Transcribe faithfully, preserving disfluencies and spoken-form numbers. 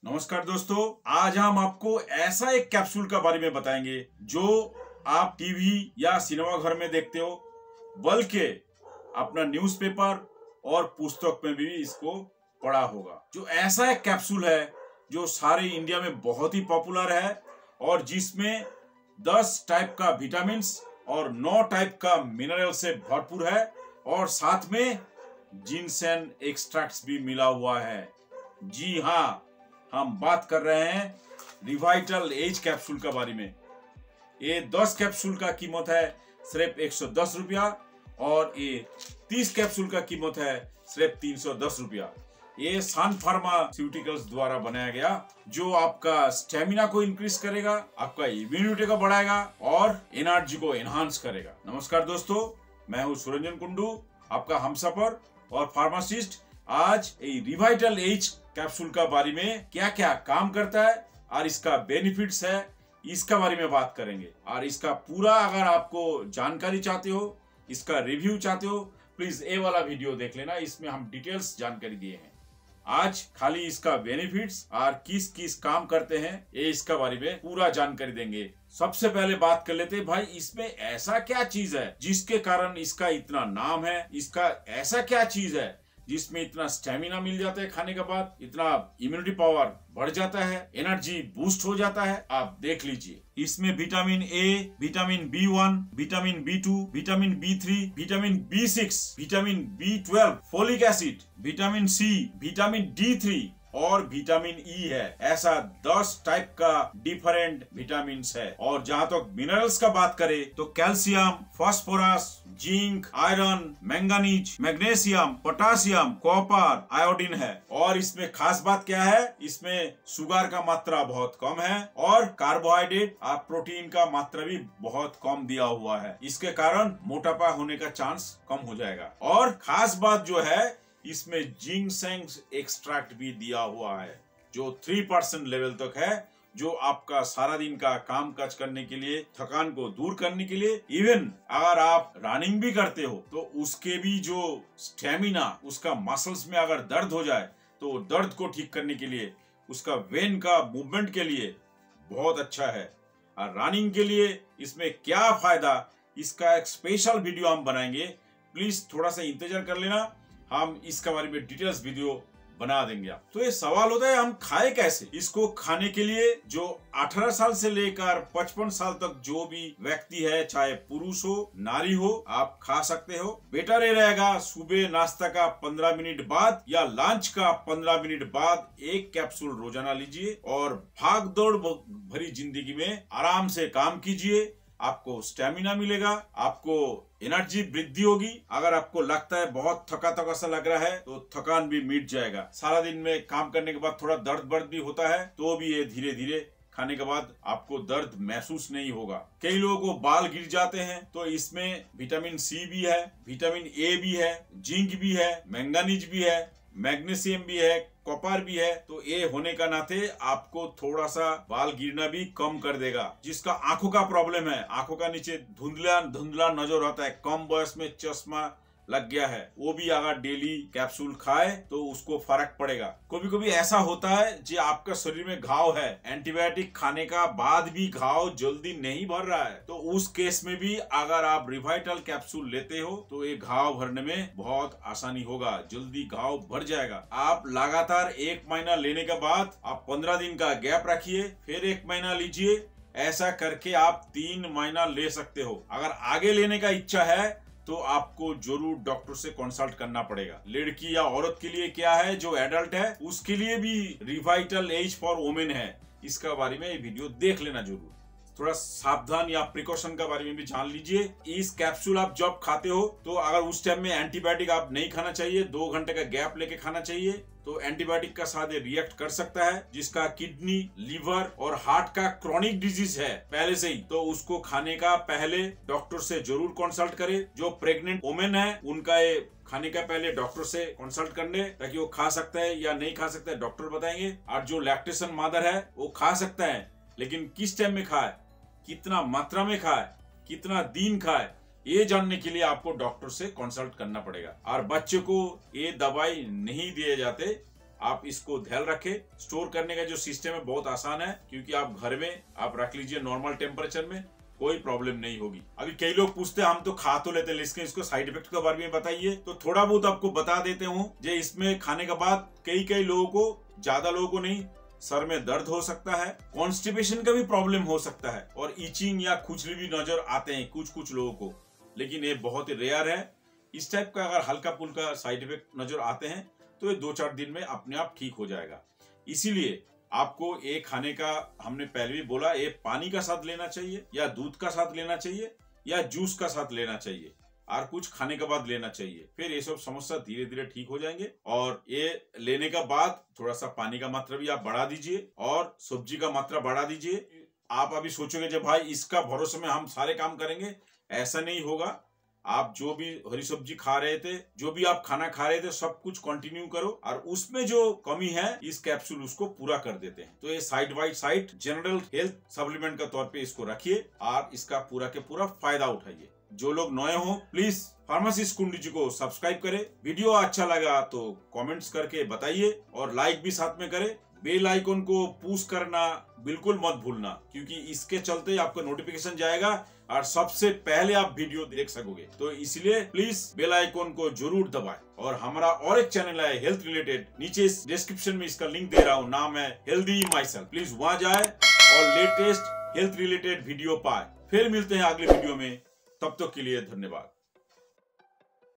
नमस्कार दोस्तों, आज हम आपको ऐसा एक कैप्सूल का बारे में बताएंगे जो आप टीवी या सिनेमा घर में देखते हो, बल्कि अपना न्यूज़पेपर और पुस्तक में भी इसको पढ़ा होगा। जो ऐसा एक कैप्सूल है जो सारे इंडिया में बहुत ही पॉपुलर है और जिसमें दस टाइप का विटामिन्स और नौ टाइप का मिनरल से भरपूर है और साथ में जिनसेन एक्सट्रैक्ट्स भी मिला हुआ है। जी हाँ, हम बात कर रहे हैं रिवाइटल एज कैप्सूल के बारे में। ये दस कैप्सूल का कीमत है सिर्फ एक सौ दस रुपया और ये तीस कैप्सूल का कीमत है सिर्फ तीन सौ दस रुपया। ये सन फार्मास्यूटिकल्स द्वारा बनाया गया, जो आपका स्टेमिना को इंक्रीज करेगा, आपका इम्यूनिटी को बढ़ाएगा और एनर्जी को एनहांस करेगा। नमस्कार दोस्तों, मैं हूँ सुरंजन कुंडू, आपका हमसफर और फार्मासिस्ट। आज ये रिवाइटल एज कैप्सूल का बारे में क्या क्या काम करता है और इसका बेनिफिट्स है, इसका बारे में बात करेंगे। और इसका पूरा अगर आपको जानकारी चाहते हो, इसका रिव्यू चाहते हो, प्लीज ये वाला वीडियो देख लेना, इसमें हम डिटेल्स जानकारी दिए हैं। आज खाली इसका बेनिफिट्स और किस किस काम करते हैं ये इसका बारे में पूरा जानकारी देंगे। सबसे पहले बात कर लेते हैं, भाई इसमें ऐसा क्या चीज है जिसके कारण इसका इतना नाम है, इसका ऐसा क्या चीज है जिसमें इतना स्टेमिना मिल जाता है, खाने के बाद इतना इम्यूनिटी पावर बढ़ जाता है, एनर्जी बूस्ट हो जाता है। आप देख लीजिए, इसमें vitamin A, vitamin B one, vitamin B two, vitamin B three, vitamin B six, vitamin B twelve, folic acid, vitamin C, vitamin D three और विटामिन ई है। ऐसा दस टाइप का डिफरेंट विटामिन है। और जहाँ तक तो मिनरल्स का बात करें तो calcium, phosphorus, zinc, iron, manganese, magnesium, potassium, copper, iodine है। और इसमें खास बात क्या है, इसमें शुगर का मात्रा बहुत कम है और कार्बोहाइड्रेट और प्रोटीन का मात्रा भी बहुत कम दिया हुआ है। इसके कारण मोटापा होने का चांस कम हो जाएगा। और खास बात जो है, इसमें जिनसेंग एक्सट्रैक्ट भी दिया हुआ है जो थ्री परसेंट लेवल तक है, जो आपका सारा दिन का काम काज करने के लिए, थकान को दूर करने के लिए, इवन अगर आप रनिंग भी करते हो तो उसके भी जो स्टेमिना, उसका मसल्स में अगर दर्द हो जाए तो दर्द को ठीक करने के लिए, उसका वेन का मूवमेंट के लिए बहुत अच्छा है। और रनिंग के लिए इसमें क्या फायदा, इसका एक स्पेशल वीडियो हम बनाएंगे। प्लीज थोड़ा सा इंतजार कर लेना, हम इसके बारे में डिटेल्स वीडियो बना देंगे। तो ये सवाल होता है, हम खाए कैसे? इसको खाने के लिए जो अठारह साल से लेकर पचपन साल तक जो भी व्यक्ति है, चाहे पुरुष हो नारी हो, आप खा सकते हो। बेटर ये रहेगा सुबह नाश्ता का पंद्रह मिनट बाद या लंच का पंद्रह मिनट बाद एक कैप्सूल रोजाना लीजिए और भाग दौड़ भरी जिंदगी में आराम से काम कीजिए। आपको स्टेमिना मिलेगा, आपको एनर्जी वृद्धि होगी। अगर आपको लगता है बहुत थका थका सा लग रहा है तो थकान भी मिट जाएगा। सारा दिन में काम करने के बाद थोड़ा दर्द बर्द भी होता है तो भी ये धीरे धीरे खाने के बाद आपको दर्द महसूस नहीं होगा। कई लोगों को बाल गिर जाते हैं तो इसमें विटामिन सी भी है, विटामिन ए भी है, जिंक भी है, मैंगनीज भी है, मैग्नीशियम भी है, कॉपर भी है। तो ये होने का नाते आपको थोड़ा सा बाल गिरना भी कम कर देगा। जिसका आंखों का प्रॉब्लम है, आंखों का नीचे धुंधला धुंधला नजर आता है, कम बयस में चश्मा लग गया है, वो भी अगर डेली कैप्सूल खाए तो उसको फर्क पड़ेगा। कभी कभी ऐसा होता है जो आपका शरीर में घाव है, एंटीबायोटिक खाने का बाद भी घाव जल्दी नहीं भर रहा है, तो उस केस में भी अगर आप रिवाइटल कैप्सूल लेते हो तो ये घाव भरने में बहुत आसानी होगा, जल्दी घाव भर जाएगा। आप लगातार एक महीना लेने के बाद आप पंद्रह दिन का गैप रखिए, फिर एक महीना लीजिए। ऐसा करके आप तीन महीना ले सकते हो। अगर आगे लेने का इच्छा है तो आपको जरूर डॉक्टर से कंसल्ट करना पड़ेगा। लड़की या औरत के लिए क्या है, जो एडल्ट है उसके लिए भी रिवाइटल एज फॉर वुमेन है, इसका बारे में ये वीडियो देख लेना जरूर। थोड़ा सावधान या प्रिकॉशन का बारे में भी जान लीजिए। इस कैप्सूल आप जब खाते हो तो अगर उस टाइम में एंटीबायोटिक आप नहीं खाना चाहिए, दो घंटे का गैप लेके खाना चाहिए। तो एंटीबायोटिक का साथ रिएक्ट कर सकता है, जिसका किडनी, लीवर और हार्ट का क्रॉनिक डिजीज है पहले से ही, तो उसको खाने का पहले डॉक्टर से जरूर कंसल्ट करें। जो प्रेग्नेंट वुमेन है उनका ये खाने का पहले डॉक्टर से कंसल्ट करने, ताकि वो खा सकता है या नहीं खा सकता है डॉक्टर बताएंगे। और जो लैक्टेशन मदर है वो खा सकता है, लेकिन किस टाइम में खाए, कितना मात्रा में खाए, कितना दिन खाए, ये जानने के लिए आपको डॉक्टर से कंसल्ट करना पड़ेगा। और बच्चे को ये दवाई नहीं दिए जाते, आप इसको ध्यान रखें। स्टोर करने का जो सिस्टम है बहुत आसान है, क्योंकि आप घर में आप रख लीजिए नॉर्मल टेम्परेचर में, कोई प्रॉब्लम नहीं होगी। अभी कई लोग पूछते हैं हम तो खा तो लेते हैं, लेकिन इसको साइड इफेक्ट के बारे में बताइए। तो थोड़ा बहुत आपको बता देते हूँ। जे इसमें खाने के बाद कई कई लोगों को, ज्यादा लोगों को नहीं, सर में दर्द हो सकता है, कॉन्स्टिपेशन का भी प्रॉब्लम हो सकता है, और ईचिंग या खुजली भी नजर आते हैं कुछ कुछ लोगों को, लेकिन ये बहुत ही रेयर है। इस टाइप का अगर हल्का फुल्का साइड इफेक्ट नजर आते हैं तो ये दो चार दिन में अपने आप ठीक हो जाएगा। इसीलिए आपको ये खाने का, हमने पहले भी बोला, ये पानी का साथ लेना चाहिए या दूध का साथ लेना चाहिए या जूस का साथ लेना चाहिए, और कुछ खाने के बाद लेना चाहिए। फिर ये सब समस्या धीरे धीरे ठीक हो जाएंगे। और ये लेने का बाद थोड़ा सा पानी का मात्रा भी आप बढ़ा दीजिए और सब्जी का मात्रा बढ़ा दीजिए। आप अभी सोचोगे जब भाई इसका भरोसे में हम सारे काम करेंगे, ऐसा नहीं होगा। आप जो भी हरी सब्जी खा रहे थे, जो भी आप खाना खा रहे थे, सब कुछ कंटिन्यू करो, और उसमें जो कमी है इस कैप्सूल उसको पूरा कर देते हैं। तो ये side by side general health supplement का तौर पे इसको रखिए और इसका पूरा के पूरा फायदा उठाइए। जो लोग नए हो प्लीज फार्मासिस्ट कुंडली जी को सब्सक्राइब करें। वीडियो अच्छा लगा तो कमेंट्स करके बताइए और लाइक भी साथ में करें। बेल आइकन को पुश करना बिल्कुल मत भूलना, क्योंकि इसके चलते आपका नोटिफिकेशन जाएगा और सबसे पहले आप वीडियो देख सकोगे। तो इसलिए प्लीज बेल आइकन को जरूर दबाएं। और हमारा और एक चैनल है हेल्थ रिलेटेड, नीचे डिस्क्रिप्शन में इसका लिंक दे रहा हूँ, नाम है हेल्दी माई सेल्फ। प्लीज वहां जाए और लेटेस्ट हेल्थ रिलेटेड वीडियो पाए। फिर मिलते हैं अगले वीडियो में, तब तक के लिए धन्यवाद।